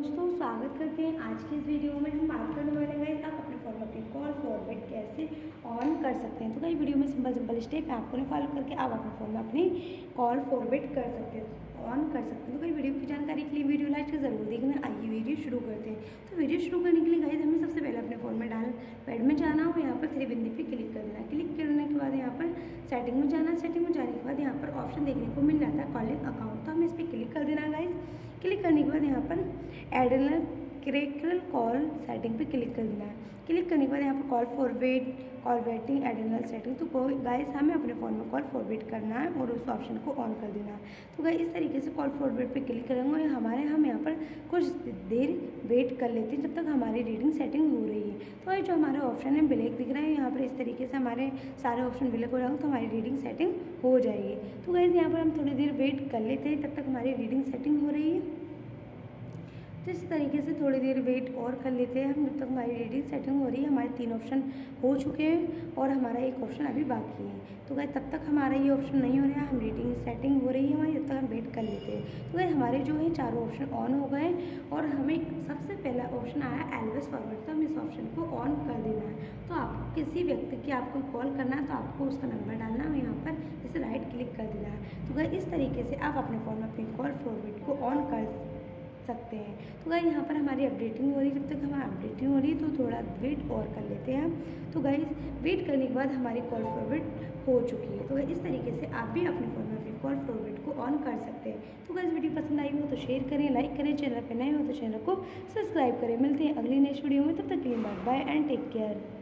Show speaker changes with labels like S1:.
S1: दोस्तों, स्वागत करते हैं आज की इस वीडियो में। हम बात करने वाले हैं आप अपने फ़ोन में अपनी कॉल फॉरवर्ड कैसे ऑन कर सकते हैं। तो कई वीडियो में सिंपल स्टेप है, आपको फॉलो करके आप अपने फ़ोन में अपनी कॉल फॉरवर्ड कर सकते हैं, ऑन कर सकते हैं। तो कई वीडियो की जानकारी के लिए वीडियो लाइक ज़रूर देखना। आइए वीडियो शुरू करते हैं। तो वीडियो शुरू करने के लिए गाइस हमें सबसे पहले अपने फ़ोन में पैड में जाना हो, यहाँ पर 3 बिंदी पे क्लिक कर देना। क्लिक करने के बाद यहाँ पर सेटिंग में जाना। सेटिंग में जाने के बाद यहाँ पर ऑप्शन देखने को मिल जाता है कॉलिंग अकाउंट, तो हमें इस पर क्लिक कर देना गाइस। क्लिक करने के बाद यहाँ पर एडिशनल क्रिटिकल कॉल सेटिंग पे क्लिक कर देना है। क्लिक करने के बाद यहाँ पर call forward, call waiting, additional setting. तो गाइस हमें अपने फ़ोन में कॉल फॉरवर्ड करना है और उस ऑप्शन को ऑन कर देना है। तो गाइस इस तरीके से कॉल फॉरवर्ड पे क्लिक करेंगे और हम यहाँ पर कुछ देर वेट कर लेते हैं जब तक हमारी रीडिंग सेटिंग हो रही है। तो जो हमारे ऑप्शन है ब्लैक दिख रहे हैं, यहाँ पर इस तरीके से हमारे सारे ऑप्शन ब्लैक हो जाएंगे तो हमारी रीडिंग सेटिंग हो जाएगी। तो गाइस यहाँ पर हम थोड़ी देर वेट कर लेते हैं तब तक हमारी रीडिंग सेटिंग हो रही है। तो इस तरीके से थोड़ी देर वेट और कर लेते हैं हम जब तक हमारी रीडिंग सेटिंग हो रही है। हमारे 3 ऑप्शन हो चुके हैं और हमारा एक ऑप्शन अभी बाकी है। तो गाइस तब तक हमारा ये ऑप्शन नहीं हो रहा है, हम रीडिंग सेटिंग हो रही है हमारी, जब तक हम वेट कर लेते हैं। तो गाइस हमारे जो है 4 ऑप्शन ऑन हो गए और हमें सबसे पहला ऑप्शन आया ऑलवेज फॉरवर्ड, तो हमें इस ऑप्शन को ऑन कर देना है। तो आपको किसी व्यक्ति की आपको कॉल करना है तो आपको उसका नंबर डालना है, यहाँ पर इसे राइट क्लिक कर देना है। तो गाइस इस तरीके से आप अपने फ़ोन में अपनी कॉल फॉरवर्ड को ऑन कर सकते हैं। तो गाइस यहाँ पर हमारी अपडेटिंग हो रही है, जब तक हमारी अपडेटिंग हो रही है तो थोड़ा वेट और कर लेते हैं हम। तो गाइस वेट करने के बाद हमारी कॉल फॉरवर्ड हो चुकी है। तो इस तरीके से आप भी अपने फ़ोन में अपनी कॉल फॉरवर्ड को ऑन कर सकते हैं। तो गाइस वीडियो पसंद आई हो तो शेयर करें, लाइक करें, चैनल पर नए हो तो चैनल को सब्सक्राइब करें। मिलते हैं अगली नेक्स्ट वीडियो में, तब तक के लिए bye bye and take care.